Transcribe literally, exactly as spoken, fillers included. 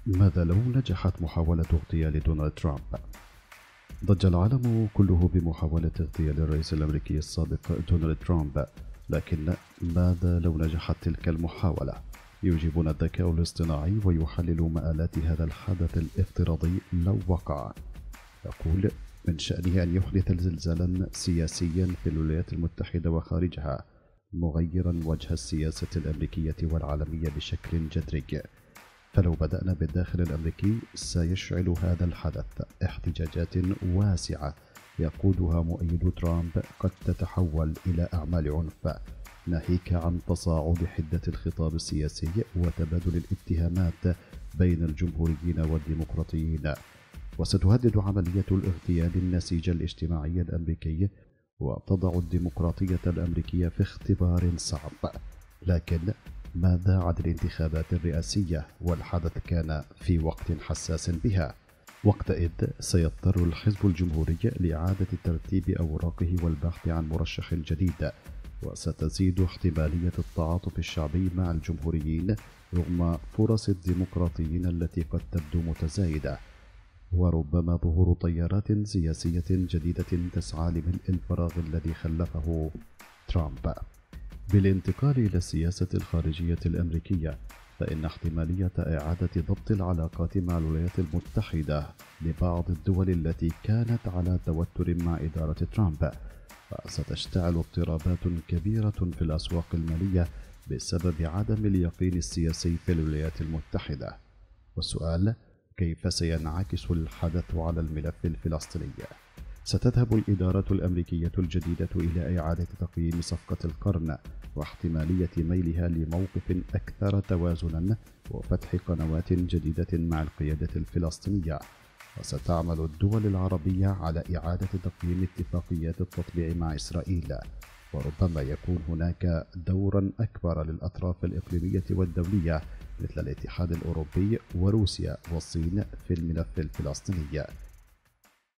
ماذا لو نجحت محاولة اغتيال دونالد ترامب؟ ضج العالم كله بمحاولة اغتيال الرئيس الأمريكي السابق دونالد ترامب، لكن ماذا لو نجحت تلك المحاولة؟ يجيبون الذكاء الاصطناعي ويحلل مآلات هذا الحدث الافتراضي لو وقع. يقول من شأنه أن يحدث زلزالا سياسيا في الولايات المتحدة وخارجها، مغيرا وجه السياسة الأمريكية والعالمية بشكل جذري. فلو بدأنا بالداخل الأمريكي سيشعل هذا الحدث احتجاجات واسعة يقودها مؤيدو ترامب قد تتحول إلى أعمال عنف، ناهيك عن تصاعد حدة الخطاب السياسي وتبادل الاتهامات بين الجمهوريين والديمقراطيين. وستهدد عملية الاغتيال النسيج الاجتماعي الأمريكي وتضع الديمقراطية الأمريكية في اختبار صعب. لكن ماذا عن الانتخابات الرئاسية؟ والحدث كان في وقت حساس بها. وقتئذ سيضطر الحزب الجمهوري لإعادة ترتيب أوراقه والبحث عن مرشح جديد، وستزيد احتمالية التعاطف الشعبي مع الجمهوريين رغم فرص الديمقراطيين التي قد تبدو متزايدة، وربما ظهور تيارات سياسية جديدة تسعى لملء الفراغ الذي خلفه ترامب. بالانتقال إلى السياسة الخارجية الأمريكية، فإن احتمالية إعادة ضبط العلاقات مع الولايات المتحدة لبعض الدول التي كانت على توتر مع إدارة ترامب، فستشتعل اضطرابات كبيرة في الأسواق المالية بسبب عدم اليقين السياسي في الولايات المتحدة. والسؤال: كيف سينعكس الحدث على الملف الفلسطيني؟ ستذهب الإدارة الأمريكية الجديدة إلى إعادة تقييم صفقة القرن واحتمالية ميلها لموقف أكثر توازناً وفتح قنوات جديدة مع القيادة الفلسطينية. وستعمل الدول العربية على إعادة تقييم اتفاقيات التطبيع مع إسرائيل، وربما يكون هناك دورا أكبر للأطراف الإقليمية والدولية مثل الاتحاد الأوروبي وروسيا والصين في الملف الفلسطيني.